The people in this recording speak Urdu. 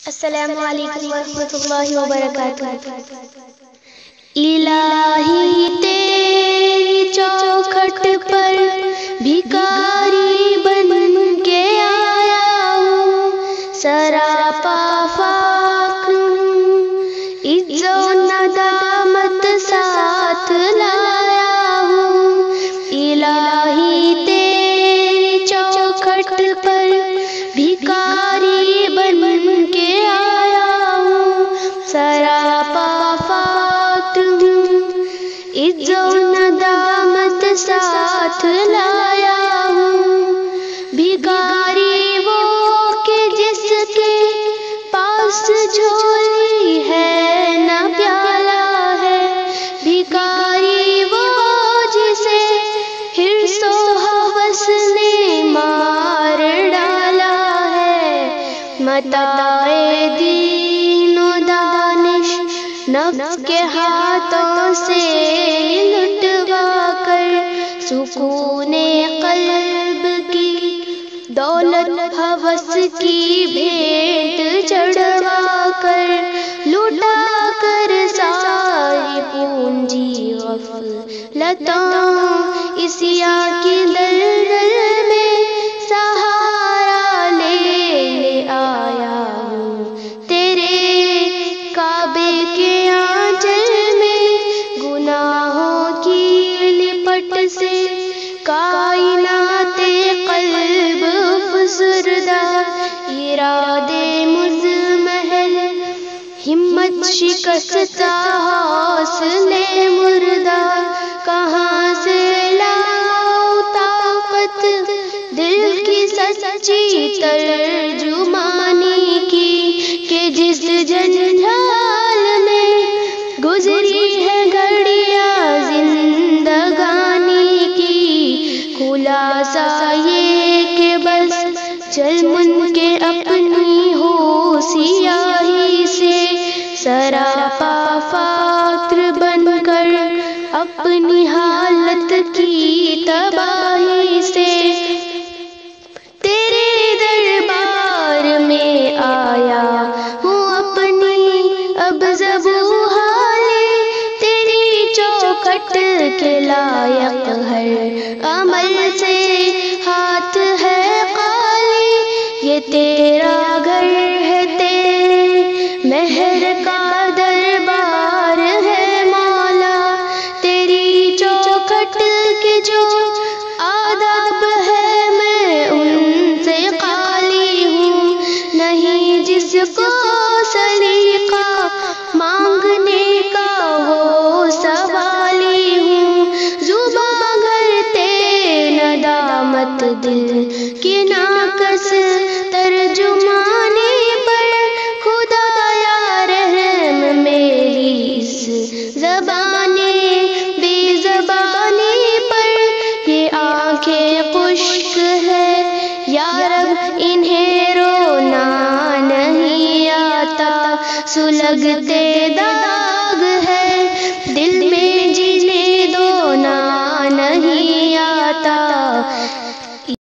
السلام علیکم ورحمۃ اللہ وبرکاتہ۔ الہی تیری چوکھٹ پر بھکاری بن کے آیا ہوں، سراپا فاق عز و ندامت ساتھ لایا ہوں۔ الہی تیری چوکھٹ پر بھکاری بن کے آیا ہوں، سراپا فاق عز و ندامت ساتھ لایا ہوں۔ بھکاری وہ کہ جس کے پاس جھولی ہے نہ پیالہ ہے، بھکاری وہ جسے حرص و ہوس نے مار ڈالا ہے۔ متاع دین و دانش نفس کے ہاتھوں سے لٹوا کر، سکون قلب کی دولت ہوس کی بھیٹ چڑھوا کر، لٹا کر ساری پونجی غفلتوں اسیا کی دلدل میں سہارا لے آیا ہوں۔ تیرے کعبے کے آنچل میں گناہوں کی لپٹ سے کائنات قلب افسردہ، ارادے مزمحل ہمت شکستہ حوصلے مردہ، کہاں سے لاؤ طاقت دل کی سچی ترجمانی کی، کہ جس جنجال میں گزری ہے گھڑیاں زندگانی کی، خلاصہ یہ کہ بس چل من کے اپنی ہو سیاہی سے، سراپا فاقر بن کر اپنی حالت کی تباہی سے، تیرے دربار میں آیا ہوں اپنی اب زبوں حالے، تیری چوکھٹ کے لائق ہر عمل سے ہاتھ ہے خالی، یہ تیرا گھر ہے تیرے مہر کا دربار ہے مولا، تیری چوکھٹ کے جو آداب ہے میں ان سے خالی ہوں، نہیں جس کو سلیقہ مانگنے کا وہ سوالی ہوں، زباں گھرتے ندامت دل کی ناقص ترجمانی پر، خدایا رحم میری اس زبانی بے زبانی پر، یہ آنکھیں خشک ہے یا رب انہیں رونا نہیں آتا، سلگتے داغ